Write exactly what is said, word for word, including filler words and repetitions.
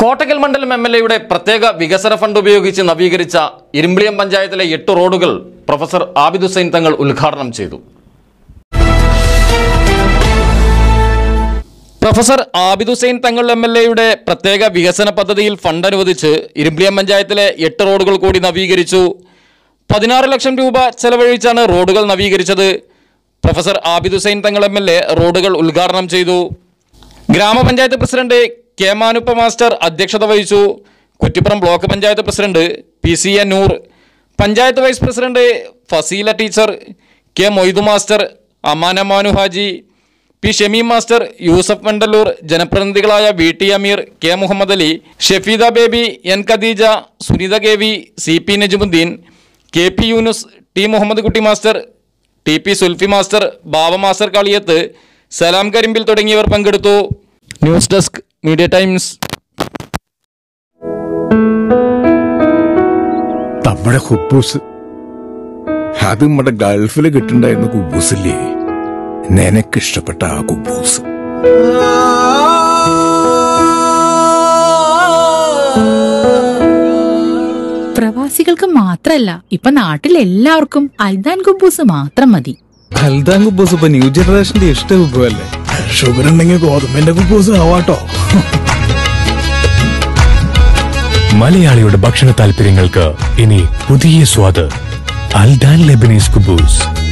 കോട്ടക്കൽ മണ്ഡലം M L എയുടെ പ്രത്യേക വികസന ഫണ്ട് ഉപയോഗിച്ച് നവീകരിച്ച ഇരുമ്പിളിയം പഞ്ചായത്തിലെ എട്ട് റോഡുകൾ പ്രൊഫസർ ആബിദ് ഹുസൈൻ തങ്ങൾ ഉദ്ഘാടനം ചെയ്തു. Professor Abid Hussain Thangal M L എയുടെ പ്രത്യേക വികസന പദ്ധതിയിൽ ഫണ്ട് അനുവദിച്ച് ഇരുമ്പിളിയം പഞ്ചായത്തിലെ എട്ട് റോഡുകൾ കൂടി നവീകരിച്ചു. പതിനാറ് ലക്ഷം രൂപ ചെലവഴിച്ചാണ് റോഡുകൾ നവീകരിച്ചത്. Professor Abid Hussain Thangal M L A റോഡുകൾ ഉദ്ഘാടനം ചെയ്തു. ഗ്രാമപഞ്ചായത്ത് പ്രസിഡന്റ് കെ മാനുപ്പ മാസ്റ്റർ അധ്യക്ഷത വഹിച്ചു. Kuttippuram block panchayat president P C A Noor, panchayat vice president Fasila teacher, K Moidu master, Amana Manu Haji, P Shameem master, Yusuf Vandalloor, ജനപ്രതിനിധികളായ V T Ameer, K Muhammad Ali, Shefeeda Baby, N Khadeeja, Sunitha K V, C P Najumudheen, K P Yunus, T Muhammad Kutty master, T P Sulfi master, Bava master Kaliyath, Salam Karimbil തുടങ്ങിയവർ പങ്കെടുത്തു. News desk media times. നമ്മുടെ കുബൂസ് അത് നമ്മുടെ ഗൾഫിൽ കിട്ടുണ്ടായിരുന്ന കുബൂസില്ലേ, നിനക്കിഷ്ടപ്പെട്ട ആ കുബൂസ്. പ്രവാസികൾക്ക് മാത്രല്ല, ഇപ്പൊ നാട്ടിൽ എല്ലാവർക്കും അൽദാൻ കുബൂസ് മാത്രം മതി. അൽദാൻ കുബൂസ് ഇപ്പൊ ന്യൂ ജനറേഷന്റെ ഇഷ്ട കുബുവല്ലേ. ഷുഗർ ഉണ്ടെങ്കിൽ ഗോതമ്പിന്റെ കുബൂസ് ആവാട്ടോ. മലയാളിയുടെ ഭക്ഷണ താല്പര്യങ്ങൾക്ക് ഇനി പുതിയ സ്വാദ്. അൽദാൻ ലെബനീസ് കുബൂസ്.